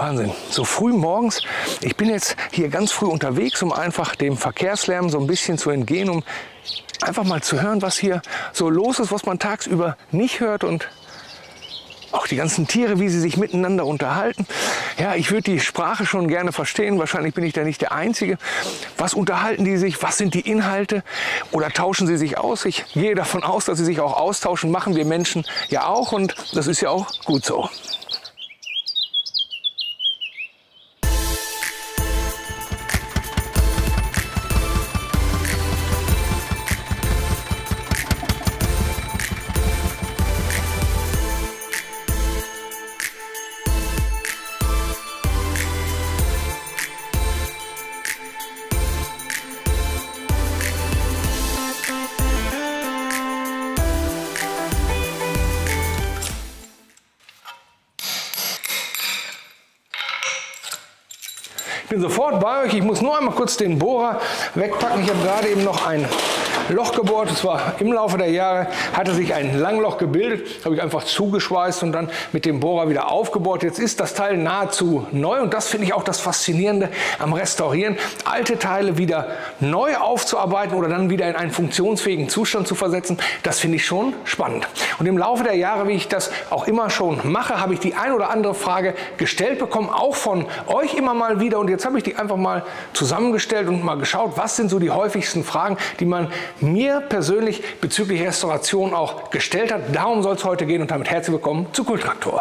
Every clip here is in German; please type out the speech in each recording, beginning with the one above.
Wahnsinn. So früh morgens. Ich bin jetzt hier ganz früh unterwegs, um einfach dem Verkehrslärm so ein bisschen zu entgehen, um einfach mal zu hören, was hier so los ist, was man tagsüber nicht hört und auch die ganzen Tiere, wie sie sich miteinander unterhalten. Ja, ich würde die Sprache schon gerne verstehen. Wahrscheinlich bin ich da nicht der Einzige. Was unterhalten die sich? Was sind die Inhalte? Oder tauschen sie sich aus? Ich gehe davon aus, dass sie sich auch austauschen. Machen wir Menschen ja auch. Und das ist ja auch gut so. Ich bin sofort bei euch. Ich muss nur einmal kurz den Bohrer wegpacken. Ich habe gerade eben noch ein Loch gebohrt. Und zwar im Laufe der Jahre hatte sich ein Langloch gebildet. Habe ich einfach zugeschweißt und dann mit dem Bohrer wieder aufgebohrt. Jetzt ist das Teil nahezu neu und das finde ich auch das Faszinierende am Restaurieren. Alte Teile wieder neu aufzuarbeiten oder dann wieder in einen funktionsfähigen Zustand zu versetzen, das finde ich schon spannend. Und im Laufe der Jahre, wie ich das auch immer schon mache, habe ich die ein oder andere Frage gestellt bekommen, auch von euch immer mal wieder. Und jetzt habe ich die einfach mal zusammengestellt und mal geschaut, was sind so die häufigsten Fragen, die man mir persönlich bezüglich Restauration auch gestellt hat. Darum soll es heute gehen und damit herzlich willkommen zu Kultraktor.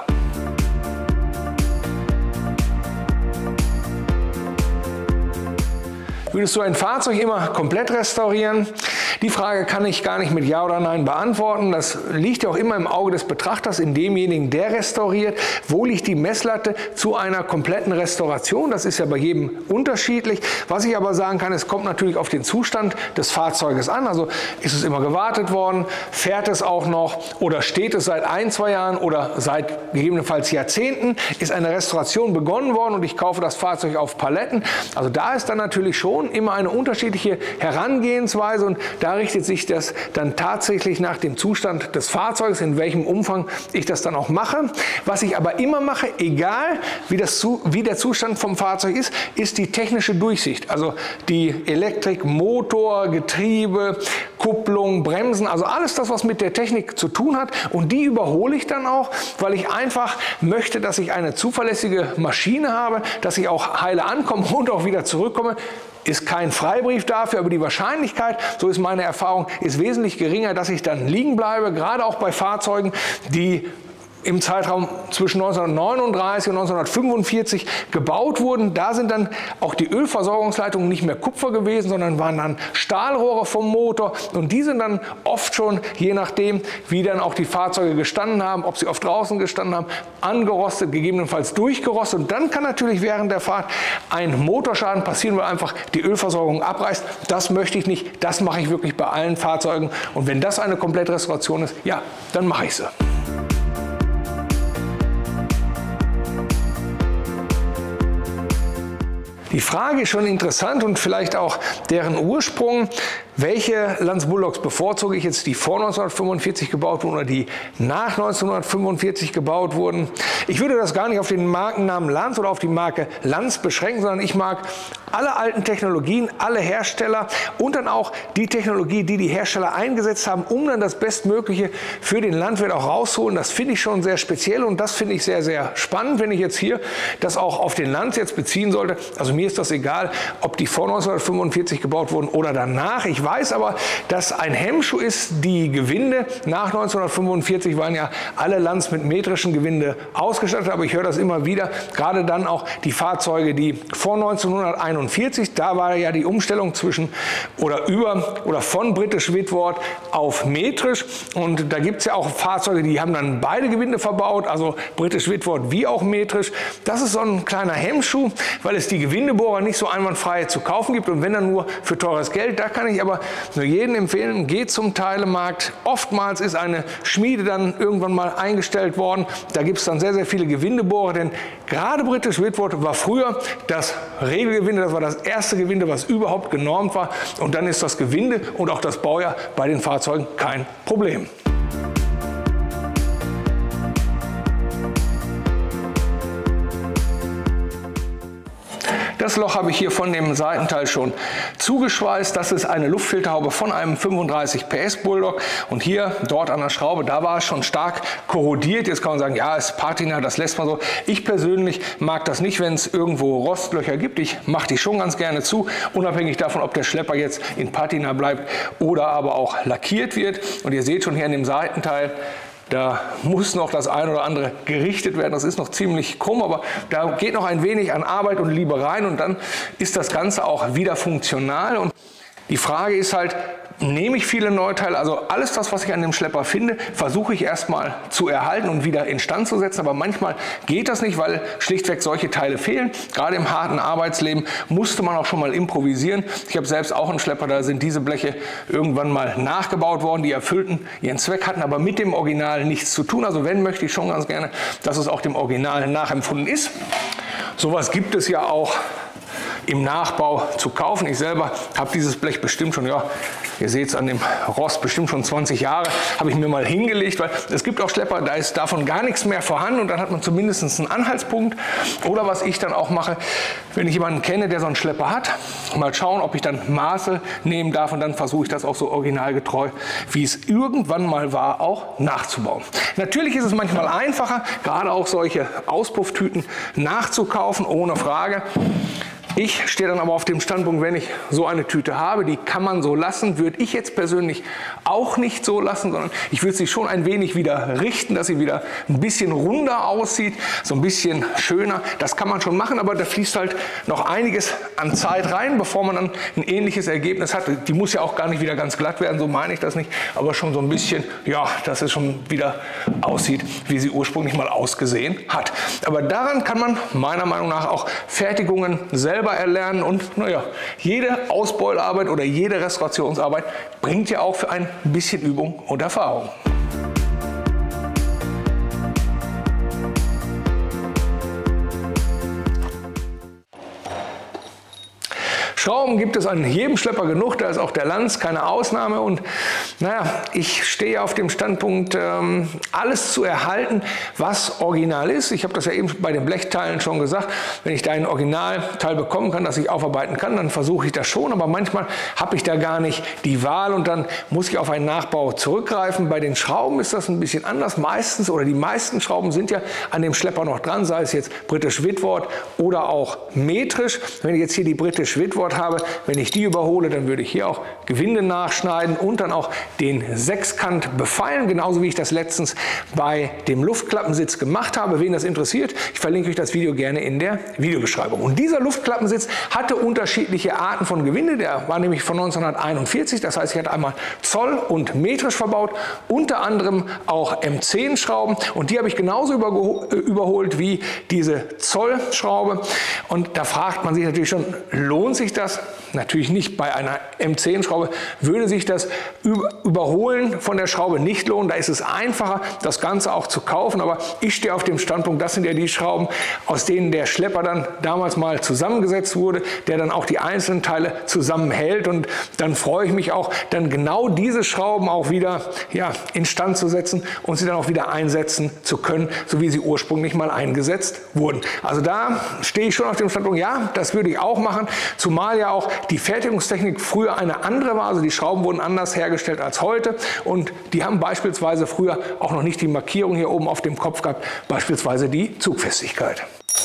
Würdest du ein Fahrzeug immer komplett restaurieren? Die Frage kann ich gar nicht mit Ja oder Nein beantworten. Das liegt ja auch immer im Auge des Betrachters, in demjenigen, der restauriert. Wo liegt die Messlatte zu einer kompletten Restauration? Das ist ja bei jedem unterschiedlich. Was ich aber sagen kann, es kommt natürlich auf den Zustand des Fahrzeuges an. Also ist es immer gewartet worden, fährt es auch noch oder steht es seit 1, 2 Jahren oder seit gegebenenfalls Jahrzehnten, ist eine Restauration begonnen worden und ich kaufe das Fahrzeug auf Paletten. Also da ist dann natürlich schon immer eine unterschiedliche Herangehensweise und da richtet sich das dann tatsächlich nach dem Zustand des Fahrzeugs, in welchem Umfang ich das dann auch mache. Was ich aber immer mache, egal wie der Zustand vom Fahrzeug ist die technische Durchsicht. Also die Elektrik, Motor, Getriebe, Kupplung, Bremsen, also alles das, was mit der Technik zu tun hat. Und die überhole ich dann auch, weil ich einfach möchte, dass ich eine zuverlässige Maschine habe, dass ich auch heile ankomme und auch wieder zurückkomme. Ist kein Freibrief dafür, aber die Wahrscheinlichkeit, so ist meine Erfahrung, ist wesentlich geringer, dass ich dann liegen bleibe, gerade auch bei Fahrzeugen, die im Zeitraum zwischen 1939 und 1945 gebaut wurden. Da sind dann auch die Ölversorgungsleitungen nicht mehr Kupfer gewesen, sondern waren dann Stahlrohre vom Motor. Und die sind dann oft schon, je nachdem, wie dann auch die Fahrzeuge gestanden haben, ob sie oft draußen gestanden haben, angerostet, gegebenenfalls durchgerostet. Und dann kann natürlich während der Fahrt ein Motorschaden passieren, weil einfach die Ölversorgung abreißt. Das möchte ich nicht. Das mache ich wirklich bei allen Fahrzeugen. Und wenn das eine Komplettrestauration ist, ja, dann mache ich sie. Die Frage ist schon interessant und vielleicht auch deren Ursprung. Welche Lanz Bulldogs bevorzuge ich jetzt, die vor 1945 gebaut wurden oder die nach 1945 gebaut wurden? Ich würde das gar nicht auf den Markennamen Lanz oder auf die Marke Lanz beschränken, sondern ich mag alle alten Technologien, alle Hersteller und dann auch die Technologie, die die Hersteller eingesetzt haben, um dann das Bestmögliche für den Landwirt auch rauszuholen. Das finde ich schon sehr speziell und das finde ich sehr, sehr spannend, wenn ich jetzt hier das auch auf den Lanz jetzt beziehen sollte. Also mir ist das egal, ob die vor 1945 gebaut wurden oder danach. Ich weiß aber, dass ein Hemmschuh ist, die Gewinde nach 1945 waren ja alle Lanz mit metrischen Gewinde ausgestattet, aber ich höre das immer wieder, gerade dann auch die Fahrzeuge, die vor 1941, da war ja die Umstellung zwischen oder von British Whitworth auf metrisch und da gibt es ja auch Fahrzeuge, die haben dann beide Gewinde verbaut, also British Whitworth wie auch metrisch. Das ist so ein kleiner Hemmschuh, weil es die Gewindebohrer nicht so einwandfrei zu kaufen gibt und wenn dann nur für teures Geld. Da kann ich aber nur jedem empfehlen, geht zum Teilemarkt. Oftmals ist eine Schmiede dann irgendwann mal eingestellt worden. Da gibt es dann sehr, sehr viele Gewindebohrer, denn gerade British Whitworth war früher das Regelgewinde, das war das erste Gewinde, was überhaupt genormt war. Und dann ist das Gewinde und auch das Baujahr bei den Fahrzeugen kein Problem. Das Loch habe ich hier von dem Seitenteil schon zugeschweißt. Das ist eine Luftfilterhaube von einem 35 PS Bulldog und hier, dort an der Schraube, da war es schon stark korrodiert. Jetzt kann man sagen, ja, ist Patina, das lässt man so. Ich persönlich mag das nicht, wenn es irgendwo Rostlöcher gibt. Ich mache die schon ganz gerne zu, unabhängig davon, ob der Schlepper jetzt in Patina bleibt oder aber auch lackiert wird. Und ihr seht schon hier an dem Seitenteil, da muss noch das ein oder andere gerichtet werden. Das ist noch ziemlich krumm, aber da geht noch ein wenig an Arbeit und Liebe rein und dann ist das Ganze auch wieder funktional. Und die Frage ist halt, nehme ich viele Neuteile, also alles das, was ich an dem Schlepper finde, versuche ich erstmal zu erhalten und wieder instand zu setzen, aber manchmal geht das nicht, weil schlichtweg solche Teile fehlen. Gerade im harten Arbeitsleben musste man auch schon mal improvisieren. Ich habe selbst auch einen Schlepper, da sind diese Bleche irgendwann mal nachgebaut worden, die erfüllten ihren Zweck, hatten aber mit dem Original nichts zu tun. Also wenn, möchte ich schon ganz gerne, dass es auch dem Original nachempfunden ist. Sowas gibt es ja auch im Nachbau zu kaufen. Ich selber habe dieses Blech bestimmt schon, ja, ihr seht es an dem Rost, bestimmt schon 20 Jahre, habe ich mir mal hingelegt, weil es gibt auch Schlepper, da ist davon gar nichts mehr vorhanden und dann hat man zumindest einen Anhaltspunkt. Oder was ich dann auch mache, wenn ich jemanden kenne, der so einen Schlepper hat, mal schauen, ob ich dann Maße nehmen darf und dann versuche ich das auch so originalgetreu, wie es irgendwann mal war, auch nachzubauen. Natürlich ist es manchmal einfacher, gerade auch solche Auspufftüten nachzukaufen, ohne Frage. Ich stehe dann aber auf dem Standpunkt, wenn ich so eine Tüte habe, die kann man so lassen, würde ich jetzt persönlich auch nicht so lassen, sondern ich würde sie schon ein wenig wieder richten, dass sie wieder ein bisschen runder aussieht, so ein bisschen schöner. Das kann man schon machen, aber da fließt halt noch einiges an Zeit rein, bevor man dann ein ähnliches Ergebnis hat. Die muss ja auch gar nicht wieder ganz glatt werden, so meine ich das nicht, aber schon so ein bisschen, ja, dass es schon wieder aussieht, wie sie ursprünglich mal ausgesehen hat. Aber daran kann man meiner Meinung nach auch Fertigungen selber erlernen und naja, jede Ausbeularbeit oder jede Restaurationsarbeit bringt ja auch für ein bisschen Übung und Erfahrung. Schrauben gibt es an jedem Schlepper genug, da ist auch der Lanz keine Ausnahme und naja, ich stehe auf dem Standpunkt, alles zu erhalten, was original ist. Ich habe das ja eben bei den Blechteilen schon gesagt, wenn ich da ein Originalteil bekommen kann, das ich aufarbeiten kann, dann versuche ich das schon, aber manchmal habe ich da gar nicht die Wahl und dann muss ich auf einen Nachbau zurückgreifen. Bei den Schrauben ist das ein bisschen anders. Meistens oder die meisten Schrauben sind ja an dem Schlepper noch dran, sei es jetzt British Whitworth oder auch metrisch. Wenn ich jetzt hier die British Whitworth habe, wenn ich die überhole, dann würde ich hier auch Gewinde nachschneiden und dann auch den Sechskant befeilen, genauso wie ich das letztens bei dem Luftklappensitz gemacht habe. Wen das interessiert, ich verlinke euch das Video gerne in der Videobeschreibung. Und dieser Luftklappensitz hatte unterschiedliche Arten von Gewinde, der war nämlich von 1941, das heißt, ich hatte einmal Zoll und metrisch verbaut, unter anderem auch M10-Schrauben und die habe ich genauso überholt wie diese Zollschraube und da fragt man sich natürlich schon, lohnt sich das? Natürlich nicht. Bei einer M10-Schraube würde sich das Überholen von der Schraube nicht lohnen. Da ist es einfacher, das Ganze auch zu kaufen. Aber ich stehe auf dem Standpunkt, das sind ja die Schrauben, aus denen der Schlepper dann damals mal zusammengesetzt wurde, der dann auch die einzelnen Teile zusammenhält. Und dann freue ich mich auch, dann genau diese Schrauben auch wieder instand zu setzen und sie dann auch wieder einsetzen zu können, so wie sie ursprünglich mal eingesetzt wurden. Also da stehe ich schon auf dem Standpunkt, ja, das würde ich auch machen. Zumal ja auch die Fertigungstechnik früher eine andere war, also die Schrauben wurden anders hergestellt als heute und die haben beispielsweise früher auch noch nicht die Markierung hier oben auf dem Kopf gehabt, beispielsweise die Zugfestigkeit.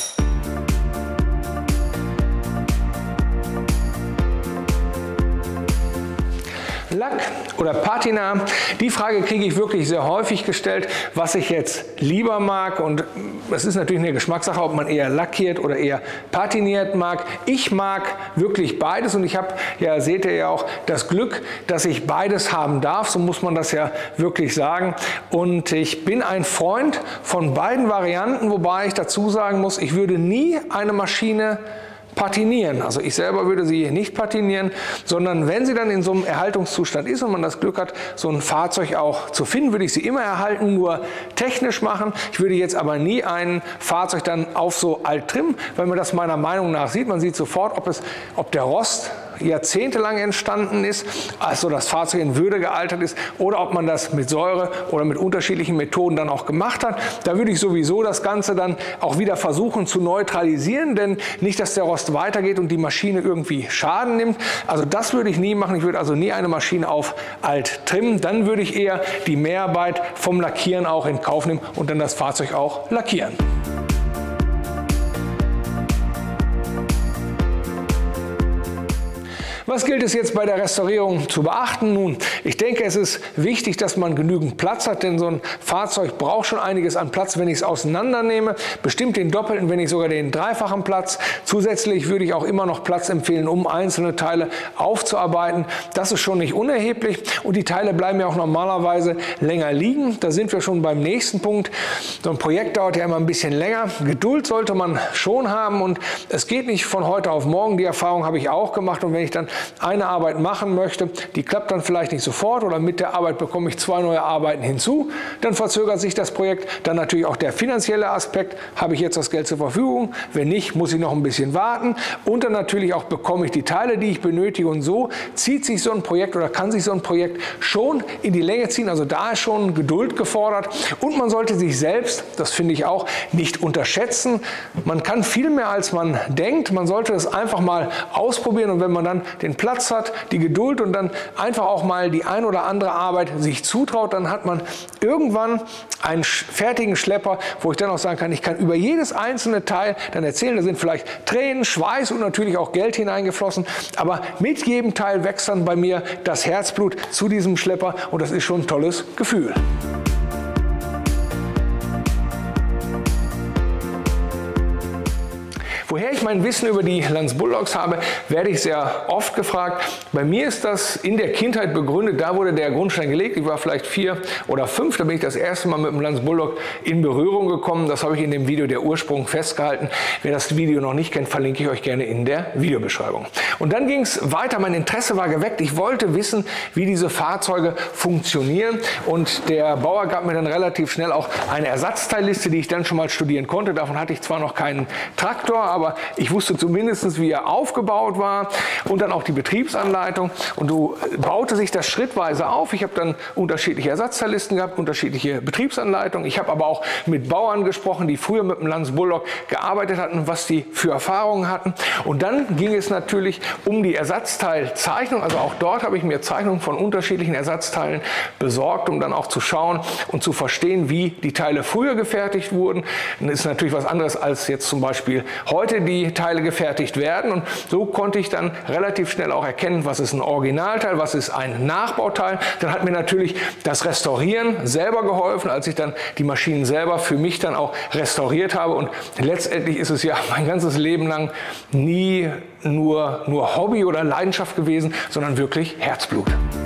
Lack oder Patina, die Frage kriege ich wirklich sehr häufig gestellt, was ich jetzt lieber mag und es ist natürlich eine Geschmackssache, ob man eher lackiert oder eher patiniert mag. Ich mag wirklich beides und ich habe, ja seht ihr ja auch, das Glück, dass ich beides haben darf, so muss man das ja wirklich sagen und ich bin ein Freund von beiden Varianten, wobei ich dazu sagen muss, ich würde nie eine Maschine patinieren. Also ich selber würde sie nicht patinieren, sondern wenn sie dann in so einem Erhaltungszustand ist und man das Glück hat, so ein Fahrzeug auch zu finden, würde ich sie immer erhalten, nur technisch machen. Ich würde jetzt aber nie ein Fahrzeug dann auf so alt trimmen, weil man das meiner Meinung nach sieht. Man sieht sofort, ob der Rost jahrzehntelang entstanden ist, also das Fahrzeug in Würde gealtert ist, oder ob man das mit Säure oder mit unterschiedlichen Methoden dann auch gemacht hat. Da würde ich sowieso das Ganze dann auch wieder versuchen zu neutralisieren, denn nicht, dass der Rost weitergeht und die Maschine irgendwie Schaden nimmt. Also das würde ich nie machen. Ich würde also nie eine Maschine auf alt trimmen. Dann würde ich eher die Mehrarbeit vom Lackieren auch in Kauf nehmen und dann das Fahrzeug auch lackieren. Was gilt es jetzt bei der Restaurierung zu beachten? Nun, ich denke, es ist wichtig, dass man genügend Platz hat, denn so ein Fahrzeug braucht schon einiges an Platz, wenn ich es auseinandernehme. Bestimmt den doppelten, wenn nicht sogar den dreifachen Platz. Zusätzlich würde ich auch immer noch Platz empfehlen, um einzelne Teile aufzuarbeiten. Das ist schon nicht unerheblich und die Teile bleiben ja auch normalerweise länger liegen. Da sind wir schon beim nächsten Punkt. So ein Projekt dauert ja immer ein bisschen länger. Geduld sollte man schon haben und es geht nicht von heute auf morgen. Die Erfahrung habe ich auch gemacht und wenn ich dann eine Arbeit machen möchte, die klappt dann vielleicht nicht sofort oder mit der Arbeit bekomme ich 2 neue Arbeiten hinzu, dann verzögert sich das Projekt. Dann natürlich auch der finanzielle Aspekt, habe ich jetzt das Geld zur Verfügung, wenn nicht, muss ich noch ein bisschen warten und dann natürlich auch bekomme ich die Teile, die ich benötige und so zieht sich so ein Projekt oder kann sich so ein Projekt schon in die Länge ziehen, also da ist schon Geduld gefordert und man sollte sich selbst, das finde ich auch, nicht unterschätzen. Man kann viel mehr als man denkt, man sollte es einfach mal ausprobieren und wenn man dann den Platz hat, die Geduld und dann einfach auch mal die ein oder andere Arbeit sich zutraut, dann hat man irgendwann einen fertigen Schlepper, wo ich dann auch sagen kann, ich kann über jedes einzelne Teil dann erzählen, da sind vielleicht Tränen, Schweiß und natürlich auch Geld hineingeflossen, aber mit jedem Teil wächst dann bei mir das Herzblut zu diesem Schlepper und das ist schon ein tolles Gefühl. Woher ich mein Wissen über die Lanz Bulldogs habe, werde ich sehr oft gefragt. Bei mir ist das in der Kindheit begründet, da wurde der Grundstein gelegt. Ich war vielleicht 4 oder 5, da bin ich das erste Mal mit dem Lanz Bulldog in Berührung gekommen. Das habe ich in dem Video Der Ursprung festgehalten. Wer das Video noch nicht kennt, verlinke ich euch gerne in der Videobeschreibung. Und dann ging es weiter, mein Interesse war geweckt. Ich wollte wissen, wie diese Fahrzeuge funktionieren und der Bauer gab mir dann relativ schnell auch eine Ersatzteilliste, die ich dann schon mal studieren konnte. Davon hatte ich zwar noch keinen Traktor, aber ich wusste zumindest, wie er aufgebaut war und dann auch die Betriebsanleitung. Und so baute sich das schrittweise auf. Ich habe dann unterschiedliche Ersatzteillisten gehabt, unterschiedliche Betriebsanleitungen. Ich habe aber auch mit Bauern gesprochen, die früher mit dem Lanz Bulldog gearbeitet hatten, was die für Erfahrungen hatten. Und dann ging es natürlich um die Ersatzteilzeichnung. Also auch dort habe ich mir Zeichnungen von unterschiedlichen Ersatzteilen besorgt, um dann auch zu schauen und zu verstehen, wie die Teile früher gefertigt wurden. Das ist natürlich was anderes als jetzt zum Beispiel heute die Teile gefertigt werden und so konnte ich dann relativ schnell auch erkennen, was ist ein Originalteil, was ist ein Nachbauteil. Dann hat mir natürlich das Restaurieren selber geholfen, als ich dann die Maschinen selber für mich dann auch restauriert habe und letztendlich ist es ja mein ganzes Leben lang nie nur Hobby oder Leidenschaft gewesen, sondern wirklich Herzblut.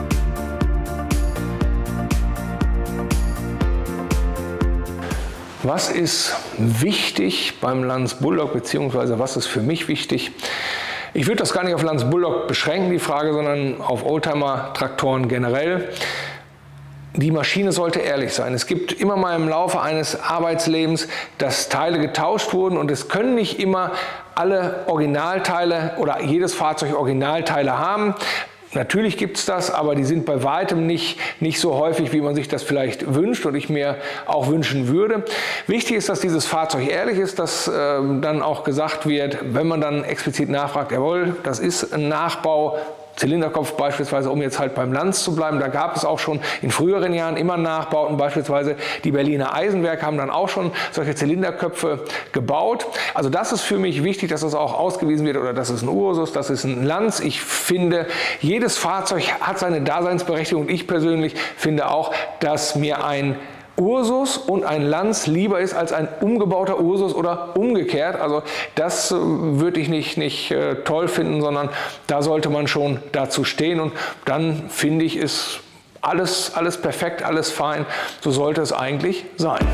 Was ist wichtig beim Lanz Bulldog, beziehungsweise was ist für mich wichtig? Ich würde das gar nicht auf Lanz Bulldog beschränken, die Frage, sondern auf Oldtimer-Traktoren generell. Die Maschine sollte ehrlich sein. Es gibt immer mal im Laufe eines Arbeitslebens, dass Teile getauscht wurden und es können nicht immer alle Originalteile oder jedes Fahrzeug Originalteile haben. Natürlich gibt es das, aber die sind bei weitem nicht so häufig, wie man sich das vielleicht wünscht und ich mir auch wünschen würde. Wichtig ist, dass dieses Fahrzeug ehrlich ist, dass dann auch gesagt wird, wenn man dann explizit nachfragt, jawohl, das ist ein Nachbau, Zylinderkopf beispielsweise, um jetzt halt beim Lanz zu bleiben, da gab es auch schon in früheren Jahren immer Nachbauten, beispielsweise die Berliner Eisenwerke haben dann auch schon solche Zylinderköpfe gebaut. Also das ist für mich wichtig, dass das auch ausgewiesen wird oder das ist ein Ursus, das ist ein Lanz. Ich finde, jedes Fahrzeug hat seine Daseinsberechtigung und ich persönlich finde auch, dass mir ein Ursus und ein Lanz lieber ist als ein umgebauter Ursus oder umgekehrt. Also das würde ich nicht toll finden, sondern da sollte man schon dazu stehen und dann finde ich, ist alles perfekt, alles fein. So sollte es eigentlich sein.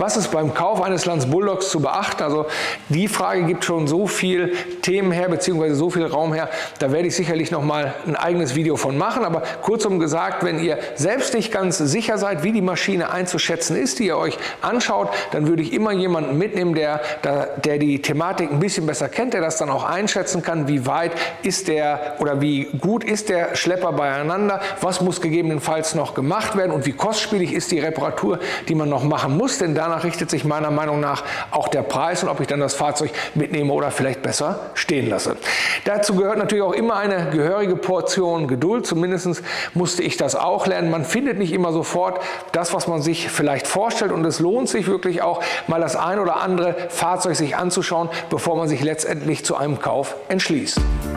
Was ist beim Kauf eines Lance Bulldogs zu beachten? Also die Frage gibt schon so viel Themen her, beziehungsweise so viel Raum her. Da werde ich sicherlich noch mal ein eigenes Video von machen. Aber kurzum gesagt, wenn ihr selbst nicht ganz sicher seid, wie die Maschine einzuschätzen ist, die ihr euch anschaut, dann würde ich immer jemanden mitnehmen, der die Thematik ein bisschen besser kennt, der das dann auch einschätzen kann, wie weit ist der oder wie gut ist der Schlepper beieinander, was muss gegebenenfalls noch gemacht werden und wie kostspielig ist die Reparatur, die man noch machen muss, denn danach richtet sich meiner Meinung nach auch der Preis und ob ich dann das Fahrzeug mitnehme oder vielleicht besser stehen lasse. Dazu gehört natürlich auch immer eine gehörige Portion Geduld, zumindest musste ich das auch lernen. Man findet nicht immer sofort das, was man sich vielleicht vorstellt und es lohnt sich wirklich auch mal das ein oder andere Fahrzeug sich anzuschauen, bevor man sich letztendlich zu einem Kauf entschließt.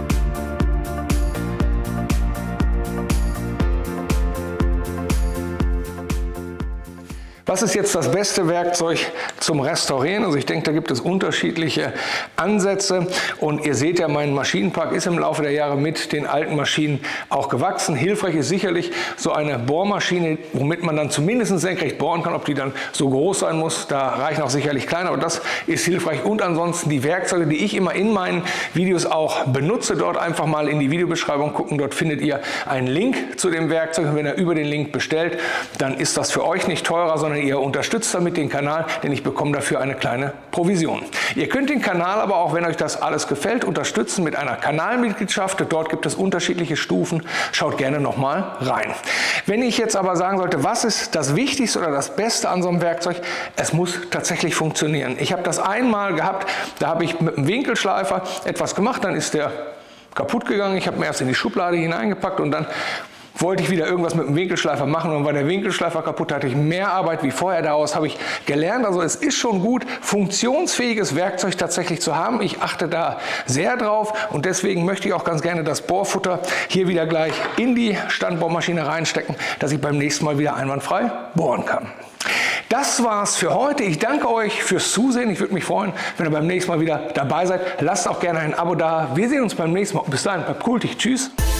Was ist jetzt das beste Werkzeug zum Restaurieren? Also ich denke, da gibt es unterschiedliche Ansätze und ihr seht ja, mein Maschinenpark ist im Laufe der Jahre mit den alten Maschinen auch gewachsen. Hilfreich ist sicherlich so eine Bohrmaschine, womit man dann zumindest senkrecht bohren kann. Ob die dann so groß sein muss, da reichen auch sicherlich kleine, aber das ist hilfreich. Und ansonsten die Werkzeuge, die ich immer in meinen Videos auch benutze, dort einfach mal in die Videobeschreibung gucken. Dort findet ihr einen Link zu dem Werkzeug und wenn ihr über den Link bestellt, dann ist das für euch nicht teurer, sondern ihr unterstützt damit den Kanal, denn ich bekomme dafür eine kleine Provision. Ihr könnt den Kanal aber auch, wenn euch das alles gefällt, unterstützen mit einer Kanalmitgliedschaft. Dort gibt es unterschiedliche Stufen. Schaut gerne nochmal rein. Wenn ich jetzt aber sagen sollte, was ist das Wichtigste oder das Beste an so einem Werkzeug? Es muss tatsächlich funktionieren. Ich habe das einmal gehabt, da habe ich mit einem Winkelschleifer etwas gemacht, dann ist der kaputt gegangen. Ich habe mir erst in die Schublade hineingepackt und dann wollte ich wieder irgendwas mit dem Winkelschleifer machen und war der Winkelschleifer kaputt, hatte ich mehr Arbeit wie vorher. Daraus habe ich gelernt, also es ist schon gut, funktionsfähiges Werkzeug tatsächlich zu haben. Ich achte da sehr drauf und deswegen möchte ich auch ganz gerne das Bohrfutter hier wieder gleich in die Standbohrmaschine reinstecken, dass ich beim nächsten Mal wieder einwandfrei bohren kann. Das war's für heute. Ich danke euch fürs Zusehen. Ich würde mich freuen, wenn ihr beim nächsten Mal wieder dabei seid. Lasst auch gerne ein Abo da. Wir sehen uns beim nächsten Mal. Bis dahin, bleibt cool. Tschüss.